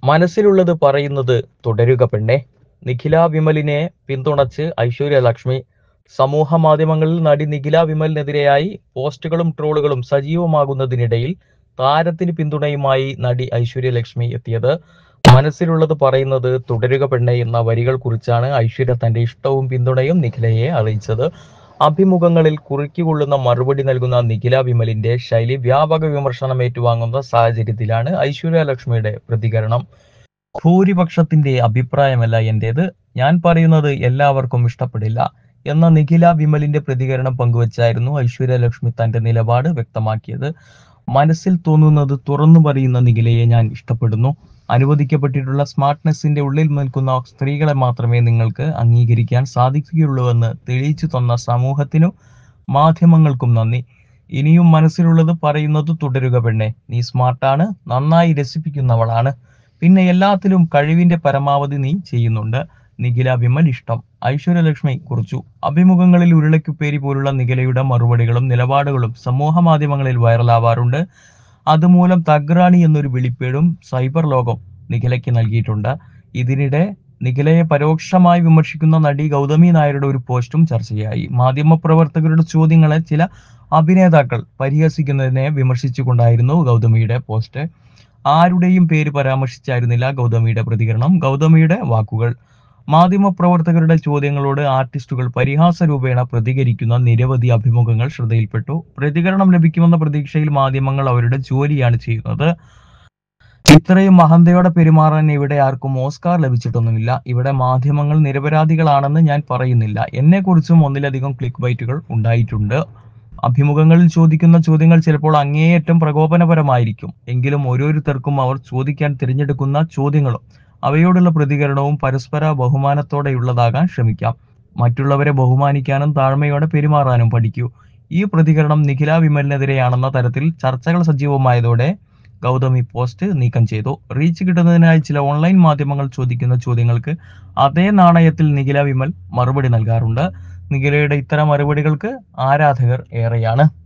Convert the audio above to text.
മനസ്സിലുള്ളത് പറയുന്നത് തുടരുക പെണ്ണെ. നിഖില വിമലിനെ പിന്തുണച്ച് ഐശ്വര്യ ലക്ഷ്മി. സമൂഹ മാധ്യമങ്ങളിൽ നടി നിഖില വിമലിനെതിരെയായി പോസ്റ്റുകളും ട്രോളുകളും സജീവമാകുന്നതിനിടയിൽ താരത്തിന് പിന്തുണയുമായി നടി ഐശ്വര്യ ലക്ഷ്മി എത്തിയത്. മനസ്സിലുള്ളത് പറയുന്നത് തുടരുക പെണ്ണെ എന്ന വരികൾ കുറിച്ചാണ് ഐശ്വര്യ തന്റെ ഇഷ്ടവും പിന്തുണയും നിഖിലയെ അറിയിച്ചത്. അഭിമുഖങ്ങളിൽ കുറിക്കുകൊള്ളുന്ന മറുപടി നൽകുന്ന നിഖില വിമലിന്റെ ശൈലി വ്യാപക വിമർശനം ഏറ്റുവാങ്ങുന്ന സാഹചര്യത്തിലാണ് ഐശ്വര്യ ലക്ഷ്മിയുടെ പ്രതികരണം. ഭൂരിപക്ഷത്തിന്റെ അഭിപ്രായമല്ല എന്റേത്, ഞാൻ പറയുന്നത് എല്ലാവർക്കും ഇഷ്ടപ്പെടില്ല എന്ന നിഖില വിമലിന്റെ പ്രതികരണം പങ്കുവച്ചായിരുന്നു ഐശ്വര്യ ലക്ഷ്മി തന്റെ നിലപാട് വ്യക്തമാക്കിയത്. മനസ്സിൽ തോന്നുന്നത് തുറന്നു പറയുന്ന നിഖിലയെ ഞാൻ ഇഷ്ടപ്പെടുന്നു. അനുവദിക്കപ്പെട്ടിട്ടുള്ള സ്മാർട്ട്നെസ്സിന്റെ ഉള്ളിൽ നിൽക്കുന്ന സ്ത്രീകളെ മാത്രമേ നിങ്ങൾക്ക് അംഗീകരിക്കാൻ സാധിക്കുകയുള്ളൂവെന്ന് തെളിയിച്ചു തന്ന സമൂഹത്തിനും മാധ്യമങ്ങൾക്കും നന്ദി. ഇനിയും മനസ്സിലുള്ളത് പറയുന്നത് തുടരുക പെണ്ണെ. നീ സ്മാർട്ടാണ്, നന്നായി രസിപ്പിക്കുന്നവളാണ്, പിന്നെ എല്ലാത്തിലും കഴിവിന്റെ പരമാവധി നീ ചെയ്യുന്നുണ്ട്. നിഖില വിമൽ ഇഷ്ടം. ഐശ്വര്യലക്ഷ്മി കുറിച്ചു. അഭിമുഖങ്ങളിൽ ഉരുളക്കുപ്പേരി പോലുള്ള നിഖിലയുടെ മറുപടികളും നിലപാടുകളും സമൂഹ മാധ്യമങ്ങളിൽ വൈറലാവാറുണ്ട്. അതുമൂലം തഗ്രാണി എന്നൊരു വിളിപ്പേരും സൈബർ ലോകം നിഖിലയ്ക്ക് നൽകിയിട്ടുണ്ട്. ഇതിനിടെ നിഖിലയെ പരോക്ഷമായി വിമർശിക്കുന്ന നടി ഗൗതമി നായരുടെ ഒരു പോസ്റ്റും ചർച്ചയായി. മാധ്യമപ്രവർത്തകരുടെ ചോദ്യങ്ങളെ ചില അഭിനേതാക്കൾ പരിഹസിക്കുന്നതിനെ വിമർശിച്ചുകൊണ്ടായിരുന്നു ഗൗതമിയുടെ പോസ്റ്റ്. ആരുടെയും പേര് പരാമർശിച്ചായിരുന്നില്ല ഗൗതമിയുടെ പ്രതികരണം. ഗൗതമിയുടെ വാക്കുകൾ: മാധ്യമപ്രവർത്തകരുടെ ചോദ്യങ്ങളോട് ആർട്ടിസ്റ്റുകൾ പരിഹാസ രൂപേണ പ്രതികരിക്കുന്ന നിരവധി അഭിമുഖങ്ങൾ ശ്രദ്ധയിൽപ്പെട്ടു. പ്രതികരണം ലഭിക്കുമെന്ന പ്രതീക്ഷയിൽ മാധ്യമങ്ങൾ അവരുടെ ജോലിയാണ് ചെയ്യുന്നത്. ഇത്രയും അഹന്തയോടെ പെരുമാറാൻ ഇവിടെ ആർക്കും ഓസ്കാർ ലഭിച്ചിട്ടൊന്നുമില്ല. ഇവിടെ മാധ്യമങ്ങൾ നിരപരാധികളാണെന്ന് ഞാൻ പറയുന്നില്ല. എന്നെക്കുറിച്ചും ഒന്നിലധികം ക്ലിക്ക് ബൈറ്റുകൾ ഉണ്ടായിട്ടുണ്ട്. അഭിമുഖങ്ങളിൽ ചോദിക്കുന്ന ചോദ്യങ്ങൾ ചിലപ്പോൾ അങ്ങേയറ്റം പ്രകോപനപരമായിരിക്കും. എങ്കിലും ഓരോരുത്തർക്കും അവർ ചോദിക്കാൻ തിരഞ്ഞെടുക്കുന്ന ചോദ്യങ്ങളും അവയോടുള്ള പ്രതികരണവും പരസ്പര ബഹുമാനത്തോടെയുള്ളതാകാൻ ശ്രമിക്കാം. മറ്റുള്ളവരെ ബഹുമാനിക്കാനും താഴ്മയോടെ പെരുമാറാനും പഠിക്കൂ. ഈ പ്രതികരണം നിഖില വിമലിനെതിരെയാണെന്ന തരത്തിൽ ചർച്ചകൾ സജീവമായതോടെ ഗൗതമി പോസ്റ്റ് നീക്കം ചെയ്തു. റീച്ച് കിട്ടുന്നതിനായി ചില ഓൺലൈൻ മാധ്യമങ്ങൾ ചോദിക്കുന്ന ചോദ്യങ്ങൾക്ക് അതേ നാണയത്തിൽ നിഖില വിമൽ മറുപടി നൽകാറുണ്ട്. നിഖിലയുടെ ഇത്തരം മറുപടികൾക്ക് ആരാധകർ ഏറെയാണ്.